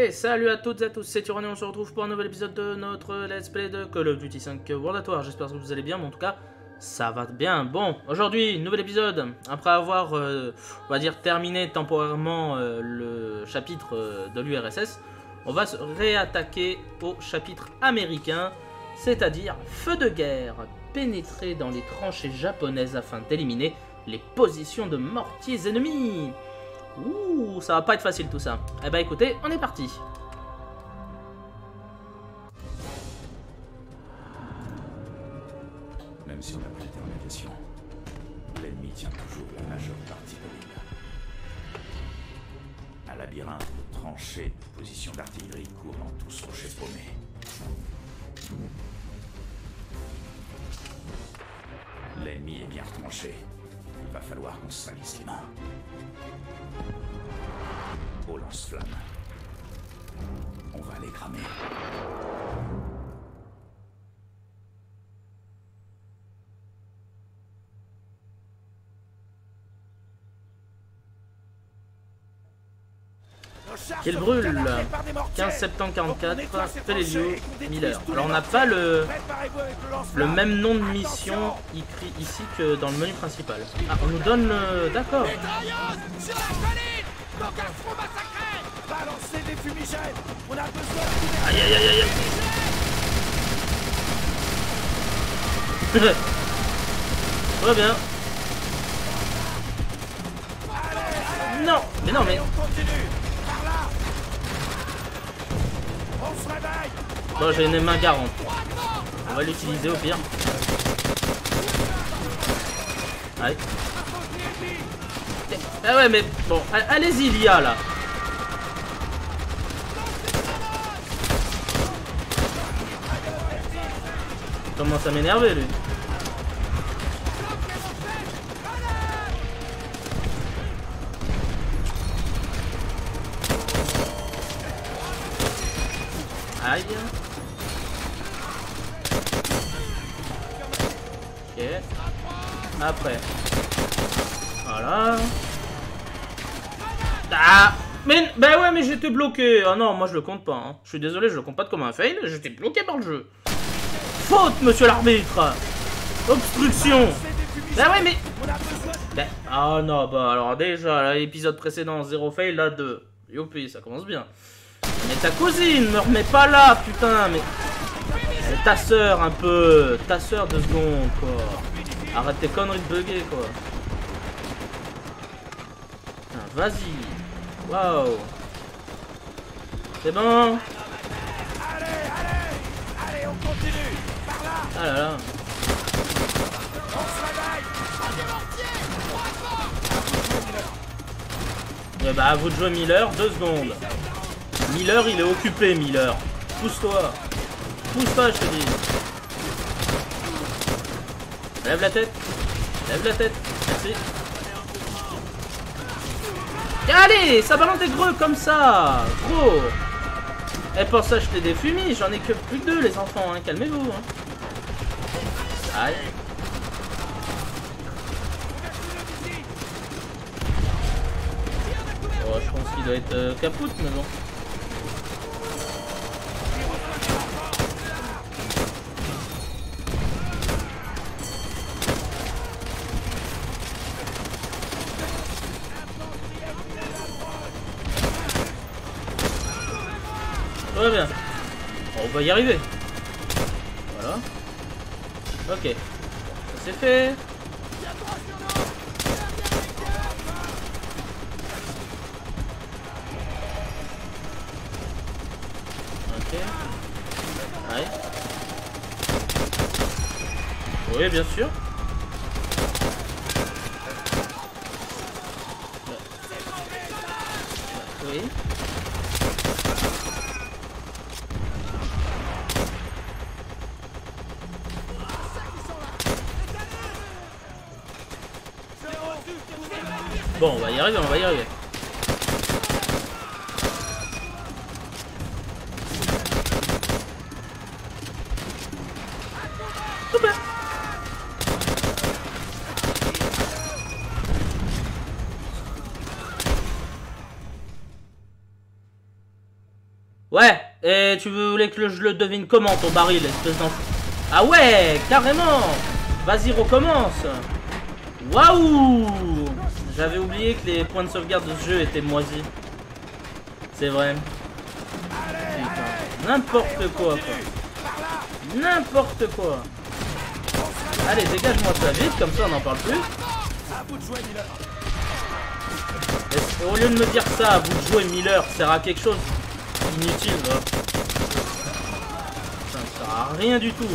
Et salut à toutes et à tous, c'est Tyranny, on se retrouve pour un nouvel épisode de notre Let's Play de Call of Duty 5 World at War. J'espère que vous allez bien, mais en tout cas, ça va bien. Bon, aujourd'hui, nouvel épisode. Après avoir, on va dire, terminé temporairement le chapitre de l'URSS, on va se réattaquer au chapitre américain, c'est-à-dire feu de guerre. Pénétrer dans les tranchées japonaises afin d'éliminer les positions de mortiers ennemis. Ouh, ça va pas être facile tout ça. Eh ben écoutez, on est parti. Même si on a pris en négation, l'ennemi tient toujours la majeure partie de l'île. Un labyrinthe de tranchées, de positions d'artillerie couvrant tout ce rocher paumé. L'ennemi est bien tranché. Il va falloir qu'on se salisse les mains. Au lance-flamme. On va les cramer. Qu'il brûle. 15 septembre 44, Pelelio, Miller. Alors on n'a pas le même nom de mission écrit ici que dans le menu principal. Ah, on nous donne le... D'accord. Aïe aïe aïe aïe. Très bien. Non, mais non, mais... Bon, j'ai une main garante. On va l'utiliser au pire. Allez. Ah ouais, mais bon, allez-y, l'IA là. Il commence à m'énerver lui. Aïe. Ok. Après. Voilà. Ah. Mais bah ouais, mais j'étais bloqué. Ah non, moi je le compte pas. Hein. Je suis désolé, je le compte pas comme un fail. J'étais bloqué par le jeu. Faute, monsieur l'arbitre. Obstruction. Bah ouais, mais... Bah, ah non, bah alors déjà, l'épisode précédent, 0 fail, là 2. Youpi, ça commence bien. Mais ta cousine, me remets pas là, putain, mais... Ta soeur, un peu. Ta soeur, 2 secondes, quoi. Arrête tes conneries de bugger, quoi. Vas-y. Waouh. C'est bon. Allez, on continue. Par là. Ah là là. On se réveille. Ouais, bah, à vous de jouer Miller, 2 secondes. Miller, il est occupé, Miller. Pousse-toi. Pousse-toi, je te dis. Lève la tête. Lève la tête. Merci. Allez, ça balance des greux comme ça. Gros. Et pour ça, je t'ai des fumis. J'en ai que plus que 2, les enfants. Hein. Calmez-vous. Hein. Aïe. Oh, je pense qu'il doit être capoute, mais bon. Très bien. On va y arriver. Voilà. Ok. Ça c'est fait. Ok. Ouais. Oui, bien sûr. Oui. Bon, on va y arriver, on va y arriver. Super. Ouais, et tu voulais que je le devine comment ton baril, espèce d'enfant? Ah ouais, carrément. Vas-y, recommence. Waouh. J'avais oublié que les points de sauvegarde de ce jeu étaient moisis. C'est vrai. Putain, n'importe quoi. N'importe quoi. Allez, dégage-moi ça vite, comme ça on n'en parle plus. Et au lieu de me dire ça, à vous de jouer Miller, ça sert à quelque chose inutile. Là. Ça ne sert à rien du tout.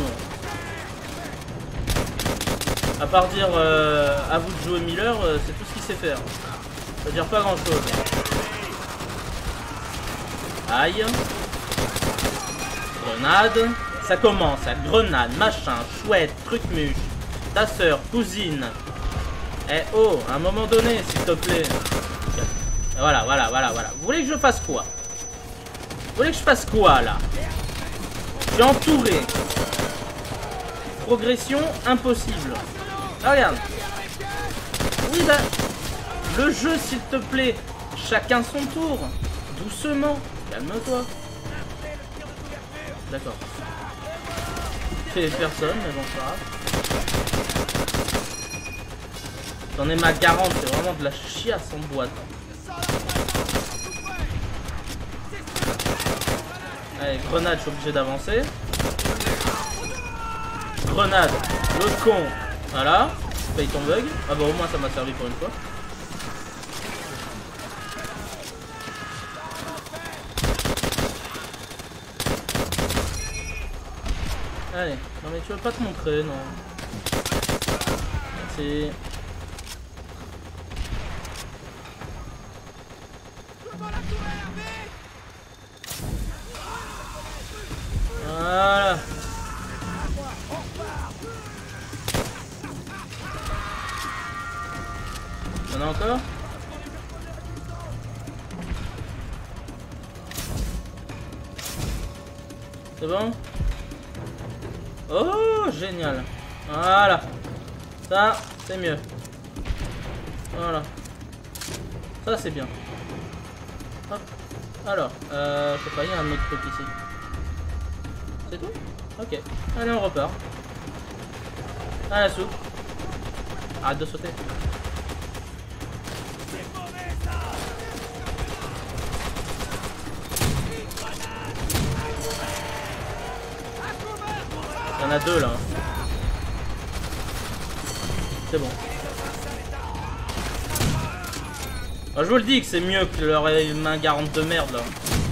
À part dire à vous de jouer Miller, c'est tout ce qu'il sait faire. Ça veut dire pas grand chose. Aïe. Grenade. Ça commence à grenade, machin, chouette, truc muche. Ta soeur, cousine. Eh oh, à un moment donné, s'il te plaît. Voilà. Vous voulez que je fasse quoi? Vous voulez que je fasse quoi là? Je suis entouré. Progression impossible. Ah, regarde. Oui, bah. Le jeu, s'il te plaît. Chacun son tour. Doucement. Calme-toi. D'accord. Fait personne, mais bon, ça va. J'en ai ma 40, c'est vraiment de la chiasse en boîte. Allez, grenade, je suis obligé d'avancer. Grenade, l'autre con. Voilà, paye ton bug. Ah bah au moins ça m'a servi pour une fois. Allez, non mais tu veux pas te montrer, non. Merci. Voilà. Y'en a encore? C'est bon? Oh, génial. Voilà. Ça, c'est mieux. Voilà. Ça, c'est bien. Hop. Alors, je sais pas, il y a un autre truc ici. C'est tout? Ok. Allez, on repart. À la soupe. Arrête de sauter. Il y en a deux là. C'est bon. Alors, je vous le dis que c'est mieux que leur main garante de merde là.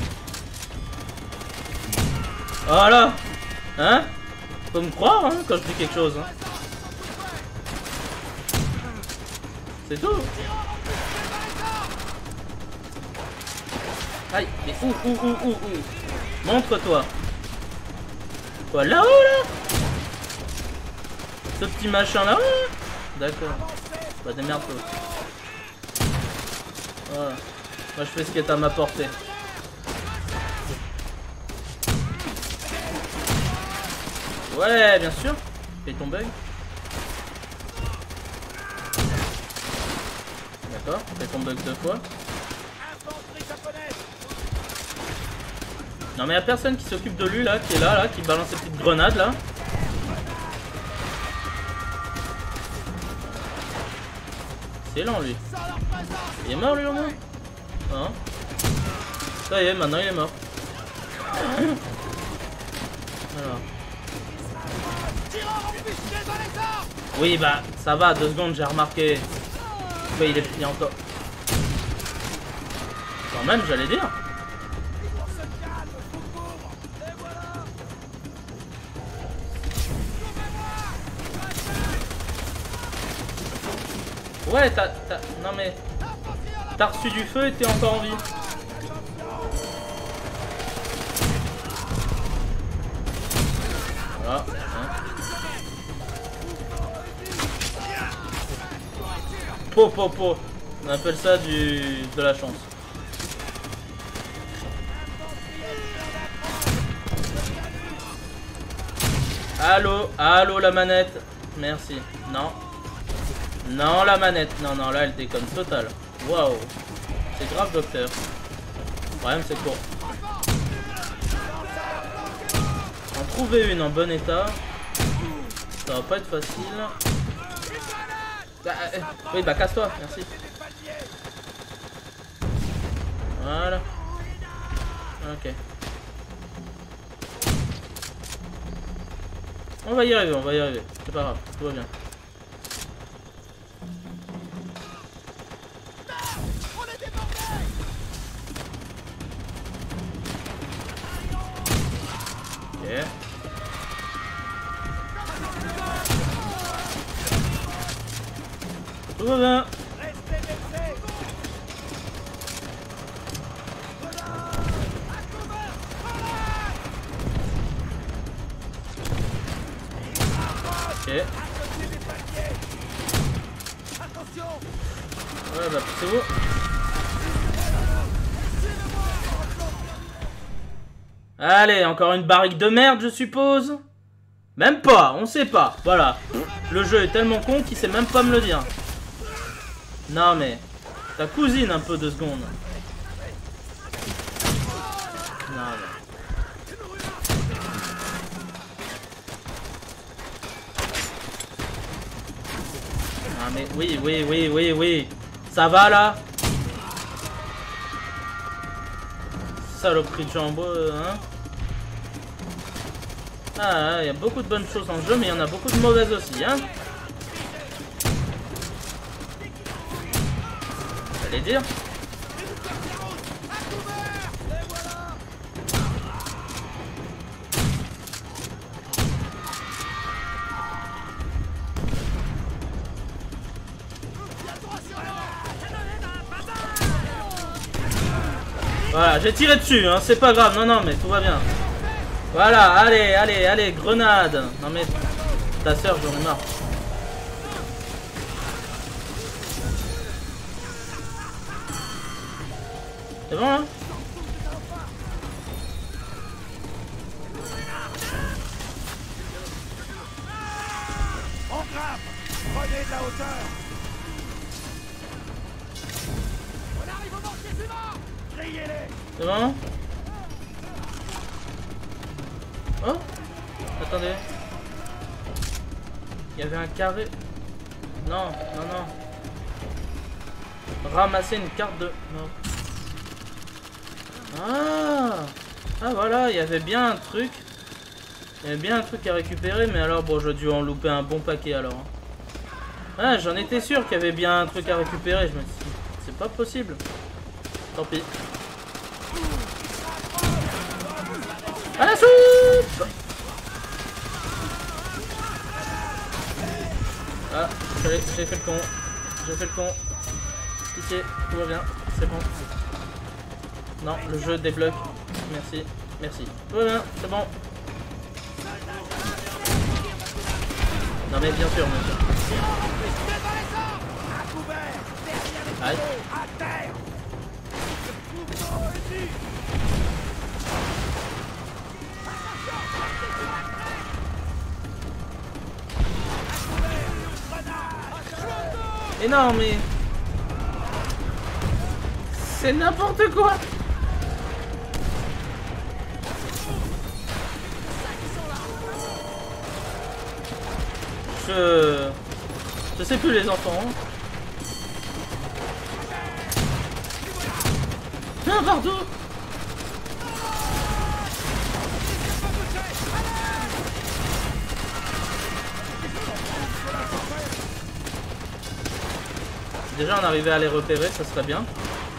Voilà. Hein? Faut me croire hein, quand je dis quelque chose. Hein. C'est tout. Aïe, mais où? Montre-toi. Quoi, là-haut, là? Ce petit machin là-haut? D'accord. Bah, démerde-toi. Voilà. Moi, je fais ce qui est à ma portée. Ouais, bien sûr. Fais ton bug. D'accord, fais ton bug 2 fois. Non mais y'a personne qui s'occupe de lui là, qui est là, qui balance ses petites grenades là. C'est lent lui. Il est mort lui au moins? Hein? Ça y est, maintenant il est mort. Alors. Oui bah ça va, 2 secondes j'ai remarqué. Mais il est fini encore. Quand même j'allais dire. Ouais non mais t'as reçu du feu et t'es encore en vie. Voilà. Po. On appelle ça de la chance. Allô la manette. Merci. Non la manette. Non là elle déconne total. Waouh. C'est grave docteur. Le problème c'est court. En trouver une en bon état. Ça va pas être facile. Oui, bah casse-toi, merci. Voilà. Ok. On va y arriver, c'est pas grave, tout va bien. Ok. Tout va bien. Ok. Ouais bah c'est bon. Allez, encore une barrique de merde je suppose. Même pas, on sait pas, voilà. Le jeu est tellement con qu'il sait même pas me le dire. Non mais, ta cousine un peu 2 secondes. Non mais. Ah mais oui. Ça va là? Saloperie de jambon, hein? Ah, il y a beaucoup de bonnes choses dans le jeu, mais il y en a beaucoup de mauvaises aussi, hein? J'allais dire. Voilà, j'ai tiré dessus, hein, c'est pas grave, non, mais tout va bien. Voilà, allez, grenade. Non mais, ta soeur, j'en ai marre. C'est bon, hein? On grimpe. Prenez de la hauteur. On arrive au mortier suivant. Grillez-les. C'est bon? Oh? Attendez. Il y avait un carré. Non. Ramasser une carte de... Non. Ah voilà, il y avait bien un truc. Il y avait bien un truc à récupérer, mais alors bon, j'ai dû en louper un bon paquet alors. Ah, j'en étais sûr qu'il y avait bien un truc à récupérer. Je me suis dit, c'est pas possible. Tant pis. À la soupe! Ah, j'ai fait le con. Pitié, tout va bien, c'est bon. Non, le jeu débloque. Merci. Tout va bien, c'est bon. Non mais bien sûr. Aïe. Mais non mais... C'est n'importe quoi. Je sais plus les enfants. Ah, partout. Si déjà on arrivait à les repérer, ça serait bien.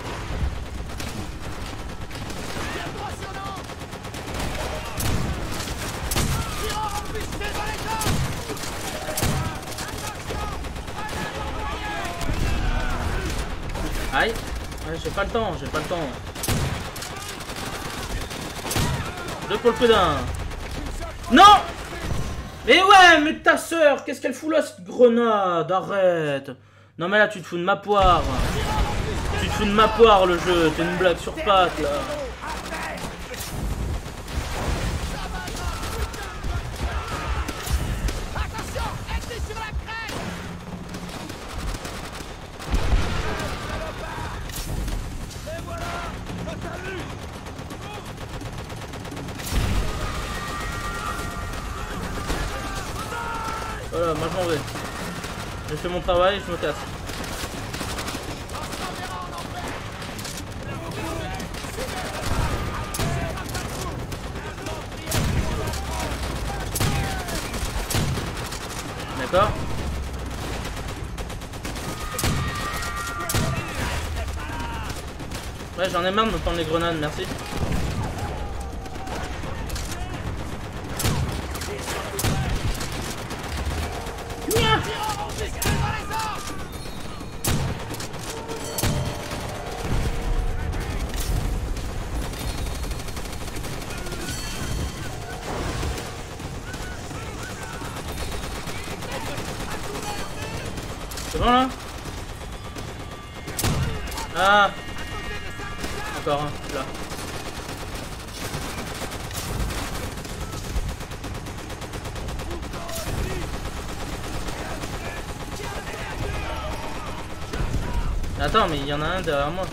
Aïe, ouais, j'ai pas le temps. Deux pour le coup d'un. Non! Mais ouais, mais ta soeur, qu'est-ce qu'elle fout là, cette grenade? Arrête! Non mais là, tu te fous de ma poire. Tu te fous de ma poire, le jeu. T'es une blague sur pattes, là. Voilà, moi je m'en vais. J'ai fait mon travail, je me casse. D'accord. Ouais, j'en ai marre de me prendre les grenades, merci. C'est bon là? Ah! Encore un, là. Attends, mais il y en a un derrière moi.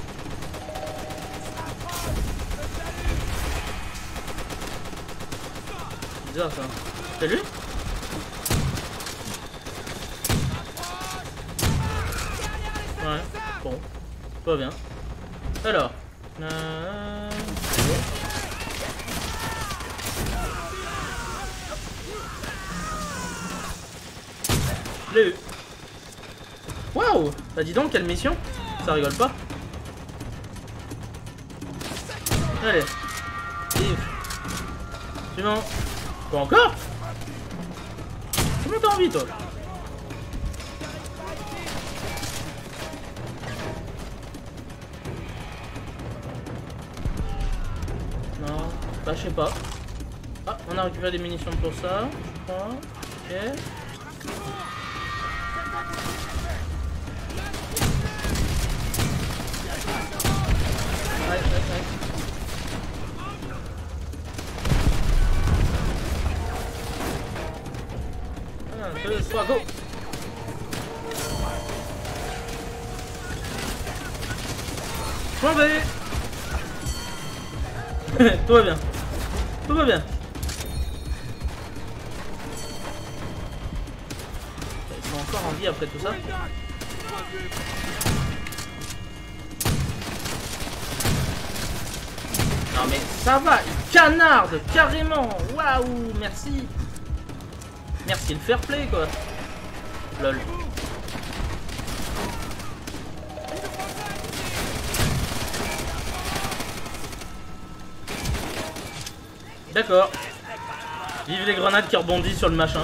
Bizarre ça. C'est lui? Ouais, bon, pas bien. Alors, je l'ai eu. Waouh! Bah dis donc, quelle mission? Ça rigole pas. Allez. Vive. Suivant. Pas encore? Comment t'as envie toi? Non, bah je sais pas. Ah, on a récupéré des munitions pour ça, je crois. Ok. Un, deux, trois, go! Je m'en vais! Tout va bien. Tout va bien. Ils sont encore en vie après tout ça. Non mais ça va, il canarde carrément. Waouh, merci. Merci le fair play quoi. Lol. D'accord. Vive les grenades qui rebondissent sur le machin.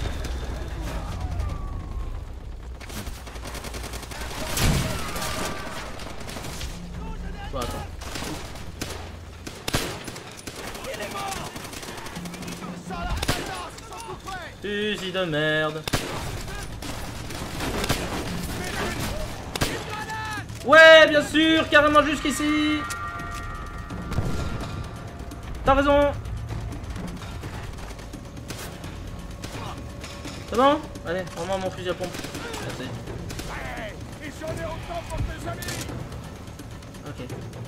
Bon, attends. Fusil de merde. Ouais, bien sûr, carrément jusqu'ici. T'as raison. C'est bon? Allez, rends-moi mon fusil à pompe. Merci. Ok.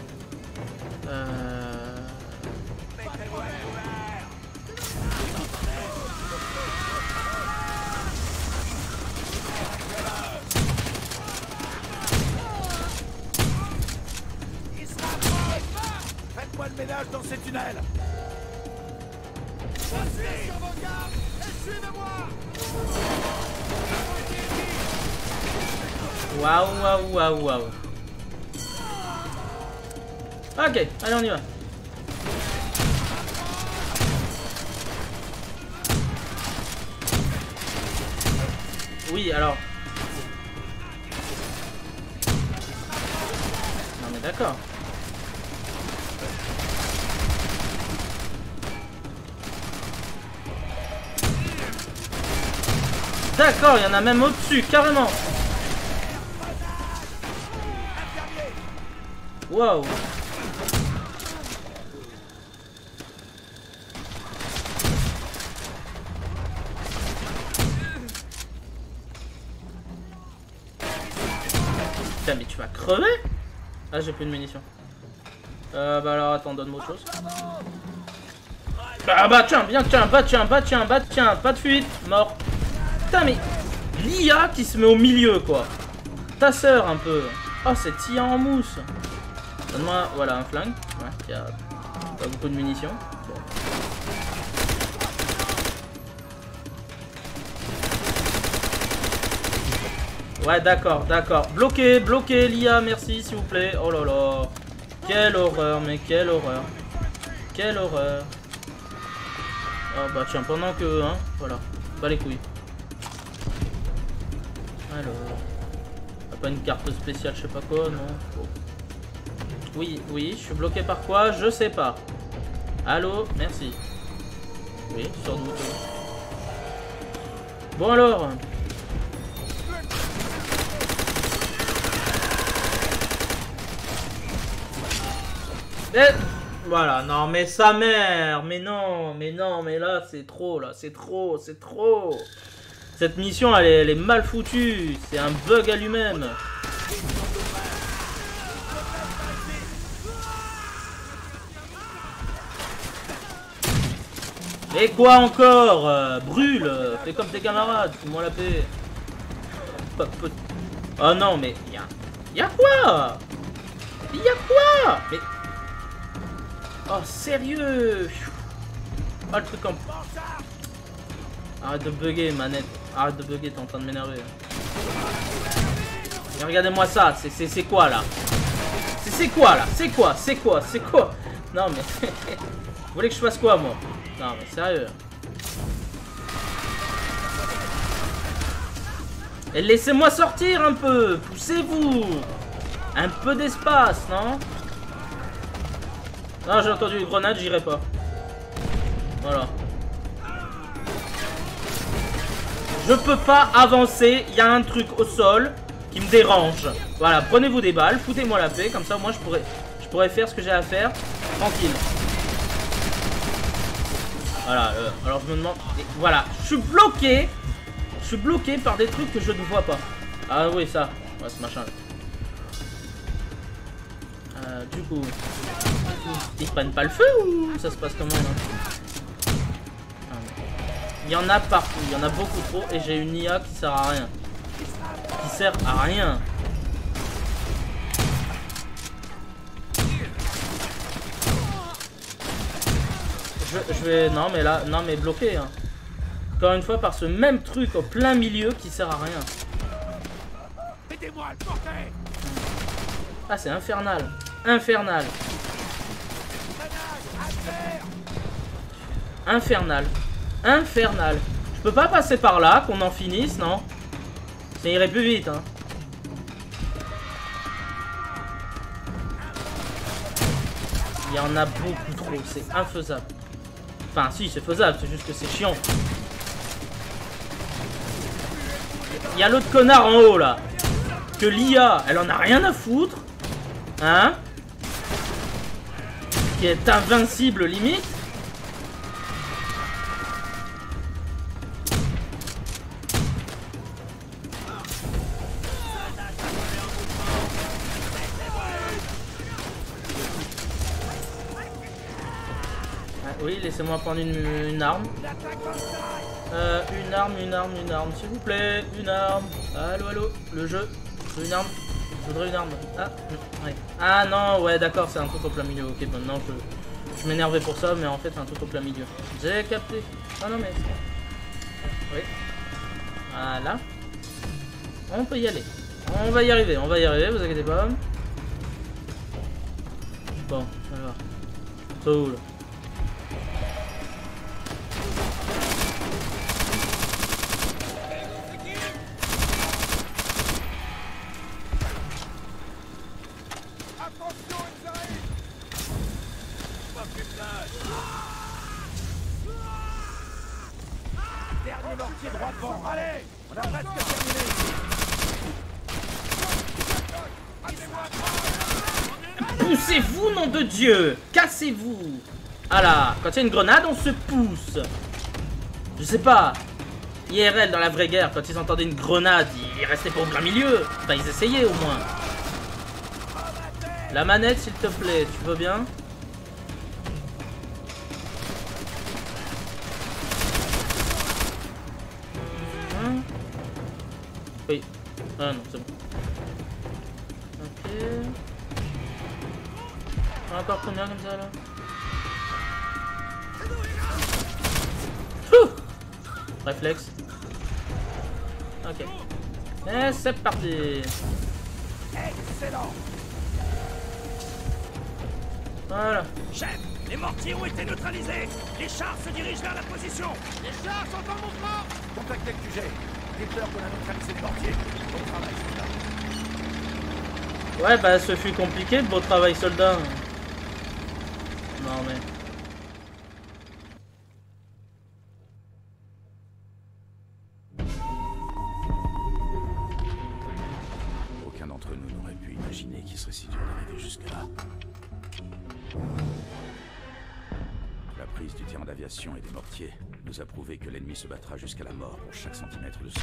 Faites-moi le ménage dans ces tunnels. Waouh, waouh, waouh, waouh. Ok, allez, on y va. Oui, alors. Non mais d'accord. D'accord, il y en a même au-dessus, carrément. Wow. Putain, mais tu vas crever? Ah, j'ai plus de munitions. Bah alors, attends, donne-moi autre chose. Ah bah tiens, bien, tiens, bah tiens, bah tiens, bah tiens, pas de fuite, mort. Putain, mais l'IA qui se met au milieu, quoi. Ta sœur, un peu. Oh, cette IA en mousse. Donne-moi, voilà, un flingue. Ouais, qui a pas beaucoup de munitions. Bon. Ouais, d'accord, d'accord. Bloquez, bloquez l'IA, merci, s'il vous plaît. Oh là là. Quelle horreur, mais quelle horreur. Quelle horreur. Ah bah tiens, pendant que, hein, voilà. Pas les couilles. Alors. Pas une carte spéciale, je sais pas quoi, non. Oh. Oui, oui, je suis bloqué par quoi? Je sais pas. Allô, merci. Oui, sur doute. Bon alors. Voilà, non mais sa mère, mais non, mais là c'est trop, là, c'est trop. Cette mission elle est mal foutue, c'est un bug à lui-même. Et quoi encore? Brûle, fais comme tes camarades, fous-moi la paix. Oh non mais y'a quoi? Y'a quoi? Mais... Oh sérieux? Oh le truc en... Arrête de bugger manette. Arrête de bugger, t'es en train de m'énerver. Mais regardez-moi ça, c'est quoi là? C'est quoi là? C'est quoi? Non mais... Vous voulez que je fasse quoi moi? Non mais sérieux. Et laissez-moi sortir un peu. Poussez-vous. Un peu d'espace, non? Non, j'ai entendu une grenade, j'irai pas. Voilà. Je peux pas avancer, il y a un truc au sol qui me dérange. Voilà, prenez-vous des balles, foutez-moi la paix, comme ça moi je pourrais faire ce que j'ai à faire tranquille. Voilà, alors je me demande... Voilà, je suis bloqué par des trucs que je ne vois pas. Ah oui, ça, ouais, ce machin là. Du coup, ils prennent pas le feu ou ça se passe comment là? Il y en a partout, il y en a beaucoup trop et j'ai une IA qui sert à rien. Qui sert à rien. Je vais... Non mais là, non mais bloqué hein. Encore une fois par ce même truc au plein milieu qui sert à rien. Aidez-moi à le porter. Ah c'est infernal. Infernal. Infernal. Infernal. Je peux pas passer par là, qu'on en finisse, non? Ça irait plus vite, hein. Il y en a beaucoup trop, c'est infaisable. Enfin, si, c'est faisable, c'est juste que c'est chiant. Il y a l'autre connard en haut, là. Que l'IA, elle en a rien à foutre. Hein? Qui est invincible, limite. Oui, laissez-moi prendre une arme. Une arme, s'il vous plaît. Une arme. Allô, allô, le jeu. Je veux une arme. Je voudrais une arme. Ah, ouais. Ah non, ouais, d'accord, c'est un truc au plein milieu. Ok, maintenant je m'énervais pour ça, mais en fait, c'est un truc au plein milieu. J'ai capté. Ah non, mais c'est bon. Oui. Voilà. On peut y aller. On va y arriver, vous inquiétez pas. Bon, ça va. Cool. Dernier mortier droit devant. Allez, on a presque terminé. Poussez-vous, nom de Dieu. Cassez-vous. Ah là, quand il y a une grenade, on se pousse. Je sais pas. IRL dans la vraie guerre, quand ils entendaient une grenade, ils restaient pour plein milieu. Enfin, ils essayaient au moins. La manette, s'il te plaît, tu veux bien? Oui. Ah non, c'est bon. Ok. Encore combien comme ça là? Ouh, réflexe. Ok. Et c'est parti. Excellent. Voilà. Chef, les mortiers ont été neutralisés. Les chars se dirigent vers la position. Les chars sont en mouvement. Contactez le QG. Dites-leur qu'on a neutralisé les mortiers. Bon travail, soldat. Ouais, bah ce fut compliqué, beau travail soldat. Non mais... Aucun d'entre nous n'aurait pu imaginer qu'il serait si dur d'arriver jusque-là. La prise du terrain d'aviation et des mortiers nous a prouvé que l'ennemi se battra jusqu'à la mort pour chaque centimètre de sol.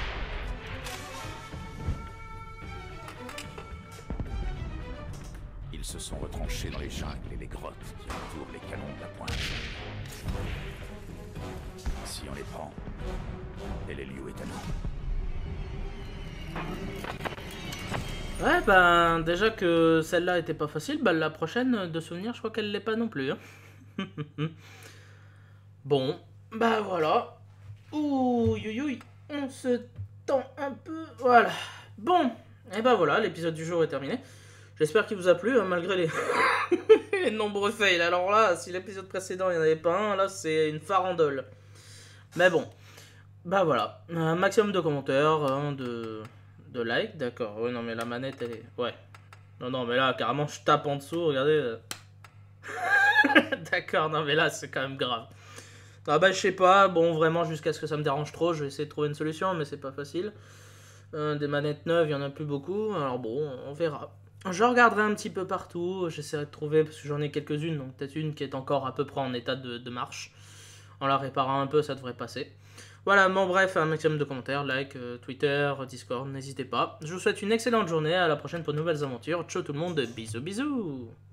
Ils se sont retranchés dans les jungles et les grottes qui entourent les canons de la pointe. Si on les prend, Elelio est à nous. Ouais, bah déjà que celle-là était pas facile, bah la prochaine de souvenir, je crois qu'elle l'est pas non plus. Hein. Bon, bah voilà. Ouh, on se tend un peu. Voilà. Bon, et bah voilà, l'épisode du jour est terminé. J'espère qu'il vous a plu, hein, malgré les... les nombreux fails. Alors là, si l'épisode précédent, il n'y en avait pas un, là, c'est une farandole. Mais bon, bah voilà. Un maximum de commentaires, hein, de likes, d'accord. Oui, non, mais la manette, elle est... Ouais. Non, mais là, carrément, je tape en dessous, regardez. D'accord, non, mais là, c'est quand même grave. Ah bah, je sais pas, bon, vraiment, jusqu'à ce que ça me dérange trop, je vais essayer de trouver une solution, mais c'est pas facile. Des manettes neuves, il y en a plus beaucoup, alors bon, on verra. Je regarderai un petit peu partout, j'essaierai de trouver, parce que j'en ai quelques-unes, donc peut-être une qui est encore à peu près en état de marche. En la réparant un peu, ça devrait passer. Voilà, bon bref, un maximum de commentaires, like, Twitter, Discord, n'hésitez pas. Je vous souhaite une excellente journée, à la prochaine pour de nouvelles aventures. Ciao tout le monde, bisous bisous.